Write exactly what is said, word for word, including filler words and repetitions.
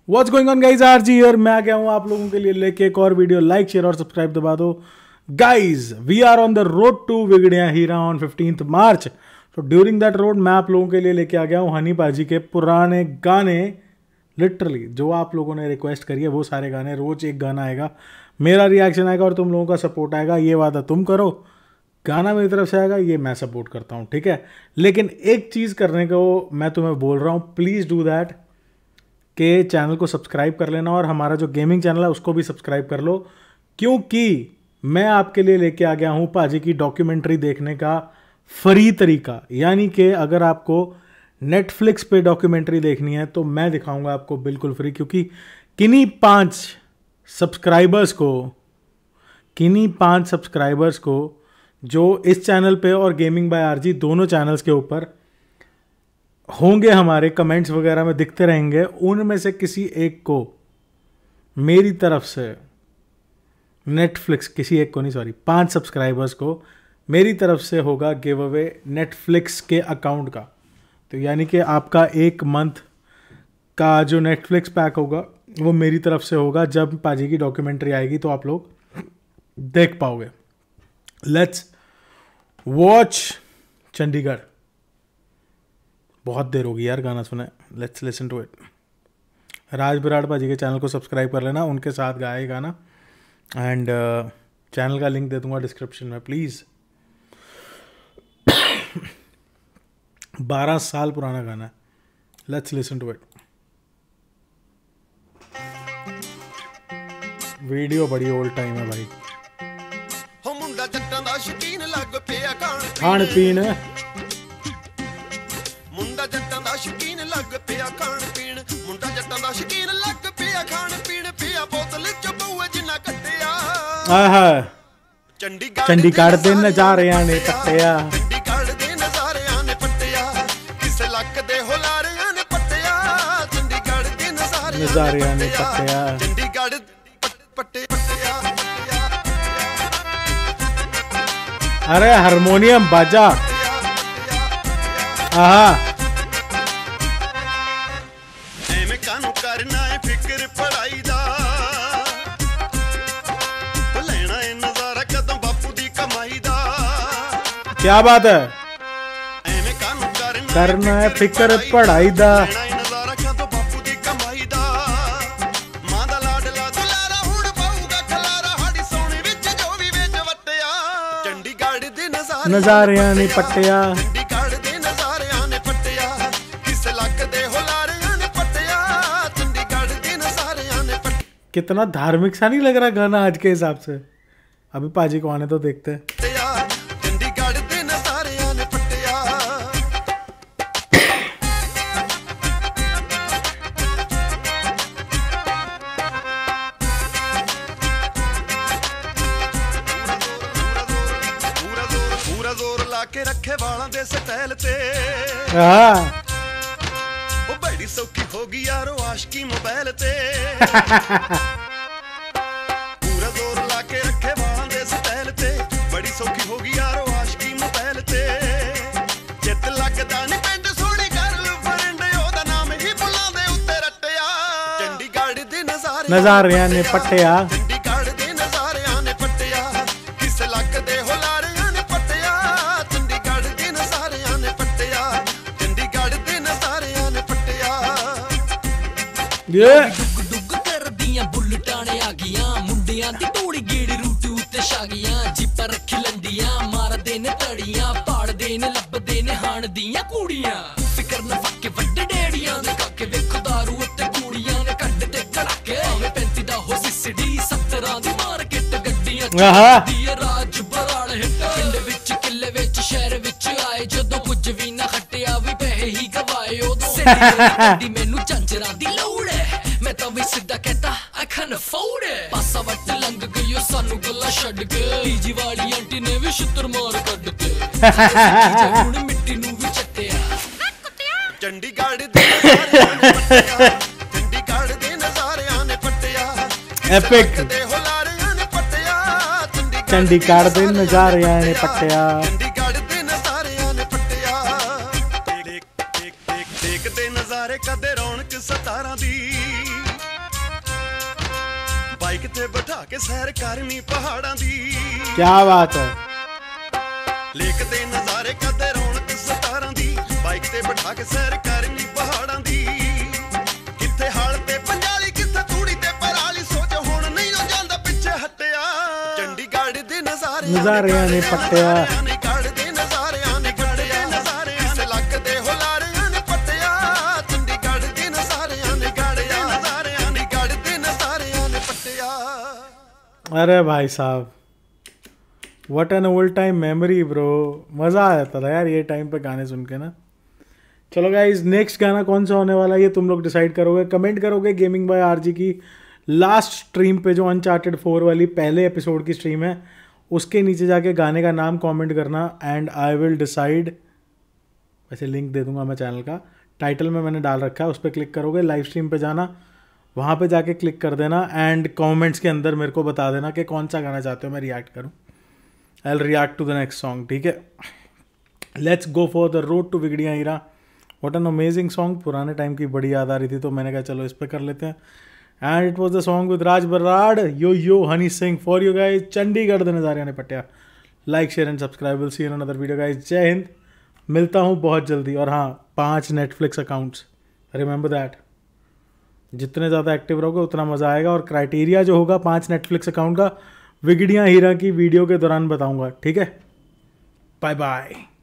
What's going on guys, RG here. मैं आ गया हूँ आप लोगों के लिए लेके एक और वीडियो। लाइक शेयर और सब्सक्राइब दबा दो guys. We are on the road to Vigdiya Heera on fifteenth March. तो ड्यूरिंग दैट रोड मैं आप लोगों के लिए लेके आ गया हूँ हनी पाजी के पुराने गाने। लिटरली जो आप लोगों ने रिक्वेस्ट करी है वो सारे गाने, रोज एक गाना आएगा, मेरा रिएक्शन आएगा और तुम लोगों का सपोर्ट आएगा। ये वादा तुम करो, गाना मेरी तरफ से आएगा, ये मैं सपोर्ट करता हूँ, ठीक है। लेकिन एक चीज़ करने को मैं तुम्हें बोल रहा हूँ, प्लीज़ डू दैट के चैनल को सब्सक्राइब कर लेना और हमारा जो गेमिंग चैनल है उसको भी सब्सक्राइब कर लो, क्योंकि मैं आपके लिए लेके आ गया हूँ पाजी की डॉक्यूमेंट्री देखने का फ्री तरीका। यानी कि अगर आपको नेटफ्लिक्स पे डॉक्यूमेंट्री देखनी है तो मैं दिखाऊंगा आपको बिल्कुल फ्री, क्योंकि किन्हीं पांच सब्सक्राइबर्स को किन्हीं पांच सब्सक्राइबर्स को जो इस चैनल पे और गेमिंग बाय आरजी दोनों चैनल्स के ऊपर होंगे, हमारे कमेंट्स वगैरह में दिखते रहेंगे, उनमें से किसी एक को मेरी तरफ से नेटफ्लिक्स, किसी एक को नहीं सॉरी पांच सब्सक्राइबर्स को मेरी तरफ से होगा गिव अवे नेटफ्लिक्स के अकाउंट का। तो यानी कि आपका एक मंथ का जो नेटफ्लिक्स पैक होगा वो मेरी तरफ से होगा। जब पाजी की डॉक्यूमेंट्री आएगी तो आप लोग देख पाओगे। Let's watch Chandigarh. बहुत देर होगी यार गाना सुने। Let's listen to it. Raj Brar पाजी के चैनल को सब्सक्राइब कर लेना, उनके साथ गाए गाना, एंड चैनल uh, का लिंक दे दूंगा डिस्क्रिप्शन में प्लीज़। बारह साल पुराना गाना है। Let's listen to it. Video बड़ी ओल्ड टाइम है भाई। खान पीन मुंडा जट्टां दा शौकीन लग पिया खान पीन, मुंडा जट्टां दा शौकीन लग पिया खान पीन, पिया बोतल च बूए जिन्ना कट्टिया। आहा चंडीगढ़ चंडीगढ़ दे नज़ारियां ने पट्टिया, चंडीगढ़ दे नज़ारियां ने पट्टिया, किस लक दे हुलारियां ने पट्टिया, चंडीगढ़ दे नज़ारियां ने पट्टिया, चंडीगढ़ पट्टे पट्टिया। अरे हारमोनियम बाजा। आहा एवें कानू करना है फिक्र पढ़ाई दा, लेना है नजारा कदम बापू दी कमाई दा। क्या बात है। एवें कानू करना करना है फिक्र पढ़ाई दा, लेना है नजारा कदम बापू दी कमाई दा। मां दा लाडला दुलारा हुण पाऊगा खलारा, हाड़ी सोनी विच जो भी वेच वट्टिया, चंडीगढ़ दे नजारे नज़ारियां ने पट्टिया, चंडीगढ़ दे नज़ारियां ने पट्टिया, किस लक दे हुलारियां ने पट्टिया, चंडीगढ़ दे नज़ारियां ने पट्टिया। कितना धार्मिक सा नहीं लग रहा गाना आज के हिसाब से। अभी पाजी को आने तो देखते हैं। चंडीगढ़ दे नज़ारियां ने पट्टिया। पूरा जोर पूरा जोर ला के रखे वालों दे स्टाइल ते, ओ बड़ी सौखी होगी यारो आशिकी मोबाइल ते। पूरा जोर ला के रखे वालों दे स्टाइल ते, बड़ी सौखी होगी यारो आशिकी मोबाइल ते। जित लगदा नी पिंड सोहनी गर्ल फ्रेंड, ओदा नाम ही बुलां दे उत्ते रट्टिया, चंडीगढ़ दे नज़ारे नज़ारियां ने पट्टिया, चंडीगढ़ दे नज़ारियां ने पट्टिया, किस लक दे हुलारियां ने पट्टिया, चंडीगढ़ दे नज़ारियां ने पट्टिया, चंडीगढ़ दे नज़ारियां ने पट्टिया। ये डुग करदियां बुलटाने आ गईयां, मुंडियां दी तोड़ी गेड़ी रूट उत्ते छा गईयां, जिप्पा रखी लंडियां मारदे ने तड़ियां, पाड़दे ने लभदे ने हाण दियां कुड़ियां। फिकर न फक्के वड्डे डेड़ियां दे काके वेखो दारू उत्ते कुड़ियां ने कड्ड ते कड़ाके, भावें पैंती दा हो सिसड़ी सत्तरां दी मार्केट गड्डियां दी राज बराड़ हिट। पिंड विच किले विच शहर विच आए जदों कुछ भी ना खट्टिया भी पैसे ही गवाए, उदों सेंडी मैनू झांजरां दी लोड़ है, मैं तो भी सीधा कहता I can't afford it। पासा वट लंघ गई सानू गल्ला छड्ड के, पीजी वाली आंटी ने भी छुत्तर मार कड्ड के, हुण मिट्टी नू भी चट्टिया। चंडीगढ़ दे नज़ारियां ने पट्टिया, चंडीगढ़ दे नज़ारियां ने पट्टिया, एपिक दे हुलारियां ने पट्टिया, चंडीगढ़ दे नज़ारियां ने पट्टिया, चंडीगढ़ दे नज़ारियां ने पट्टिया। देख देख देख देख दे नज़ारे कदे रौनक सतारां दी, ਬਾਈਕ ਤੇ ਬਿਠਾ ਕੇ ਸੈਰ ਕਰਨੀ ਪਹਾੜਾਂ ਦੀ क्या बात है। ਲੇਕ ਦੇ ਨਜ਼ਾਰੇ ਕਦੇ ਰੌਣਕ ਸਤਾਰਾਂ ਦੀ ਬਾਈਕ ਤੇ ਬਿਠਾ ਕੇ ਸੈਰ ਕਰਨੀ ਪਹਾੜਾਂ ਦੀ ਕਿੱਥੇ ਹਲ ਤੇ ਪੰਜਾਲੀ ਕਿੱਥੇ ਤੂੜੀ ਤੇ ਪਰਾਲੀ ਸੋਚ ਹੁਣ ਨਹੀਂ ਉਹ ਜਾਂਦਾ ਪਿੱਛੇ ਹਟਿਆ ਚੰਡੀਗੜ੍ਹ ਦੇ ਨਜ਼ਾਰੇ ਨਜ਼ਾਰਿਆਂ ਨੇ ਪੱਟਿਆ ਚੰਡੀਗੜ੍ਹ ਦੇ ਨਜ਼ਾਰਿਆਂ ਨੇ ਪੱਟਿਆ ਇਸ ਲੱਕ ਦੇ ਹੁਲਾਰਿਆਂ ਨੇ ਪੱਟਿਆ ਚੰਡੀਗੜ੍ਹ ਦੇ ਨਜ਼ਾਰਿਆਂ ਨੇ ਗੜਿਆ ਨਜ਼ਾਰਿਆਂ ਨੇ ਗੜ ਦੇ ਨਜ਼ਾਰਿਆਂ ਨੇ ਪੱਟਿਆ। अरे भाई साहब what an old time memory bro, मज़ा आ जाता था यार ये टाइम पे गाने सुन के ना। चलो गाइस नेक्स्ट गाना कौन सा होने वाला है ये तुम लोग डिसाइड करोगे, कमेंट करोगे। गेमिंग बाय आरजी की लास्ट स्ट्रीम पे जो अनचार्टेड फोर वाली पहले एपिसोड की स्ट्रीम है उसके नीचे जाके गाने का नाम कमेंट करना एंड आई विल डिसाइड। वैसे लिंक दे दूंगा मैं चैनल का, टाइटल में मैंने डाल रखा है, उस पर क्लिक करोगे, लाइव स्ट्रीम पे जाना, वहाँ पे जाके क्लिक कर देना एंड कमेंट्स के अंदर मेरे को बता देना कि कौन सा गाना चाहते हो मैं रिएक्ट करूँ। I will react to the next song, ठीक है। Let's go for the road to Vigdiya Heera. What an amazing song, पुराने टाइम की बड़ी याद आ रही थी तो मैंने कहा चलो इस पर कर लेते हैं। And it was the song with Raj Brar, yo yo Honey Singh for you guys. Chandigarh द नज़ारे ने पटिया। Like share and subscribe, will see you in another video guys. जय हिंद, मिलता हूँ बहुत जल्दी। और हाँ, पाँच नेटफ्लिक्स अकाउंट्स, रिमेंबर दैट। जितने ज़्यादा एक्टिव रहोगे उतना मज़ा आएगा। और क्राइटेरिया जो होगा पांच नेटफ्लिक्स अकाउंट का विगड़िया हीरा की वीडियो के दौरान बताऊंगा, ठीक है। Bye bye.